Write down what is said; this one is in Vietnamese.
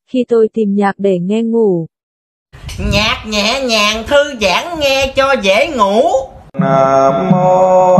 khi tôi tìm nhạc để nghe ngủ. Nhạc nhẹ nhàng thư giãn nghe cho dễ ngủ. Nam mô